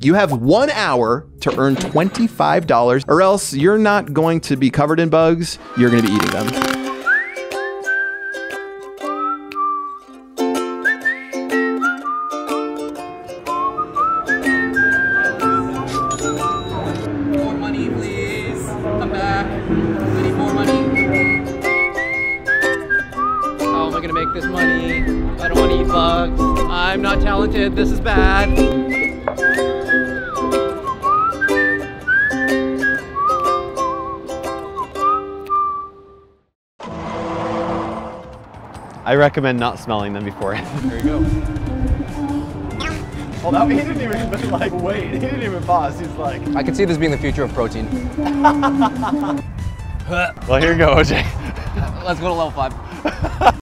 You have 1 hour to earn $25, or else you're not going to be covered in bugs. You're going to be eating them. More money, please. Come back. I need more money. How am I gonna make this money? I don't want to eat bugs. I'm not talented. This is bad. I recommend not smelling them beforehand. There you go. Well, that, he didn't even like wait. He didn't even pause. He's like. I can see this being the future of protein. Well, here you go, OJ. Let's go to level 5.